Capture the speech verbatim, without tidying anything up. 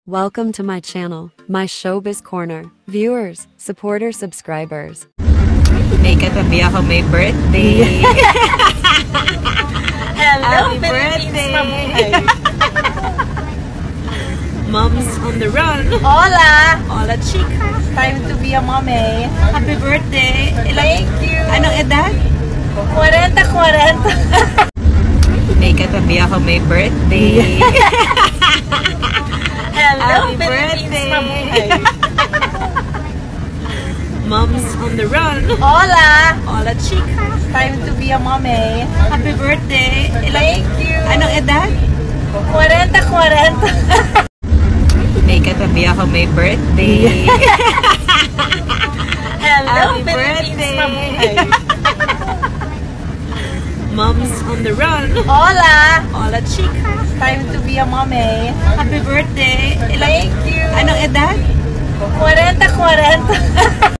Welcome to my channel, my Showbiz Corner. Viewers, supporters, subscribers. May katabi ako, may birthday. Hello, Happy Philippines, birthday. mabuhay. Mom's on the run. Hola! Hola, chica. Time to be a mommy. Happy birthday. Thank you. Anong edad? forty, forty. May katabi ako, may birthday. Hello, Happy Philippines, birthday. mabuhay. Mom's on the run. Hola! Hola, chica. Time to be a mommy. Happy birthday. Thank you. Anong edad? forty, forty. May katabi ako, may birthday. Hello, Happy Philippines, birthday. mabuhay. Mom's on the run. Hola! Hola, chica. Time to be a mommy. Happy birthday. Thank you. Anong edad? forty, forty.